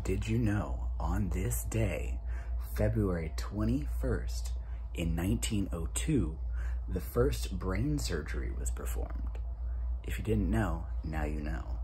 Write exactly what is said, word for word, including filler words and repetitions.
did you know on this day, February twenty-first, in nineteen oh two, the first brain surgery was performed? If you didn't know, now you know.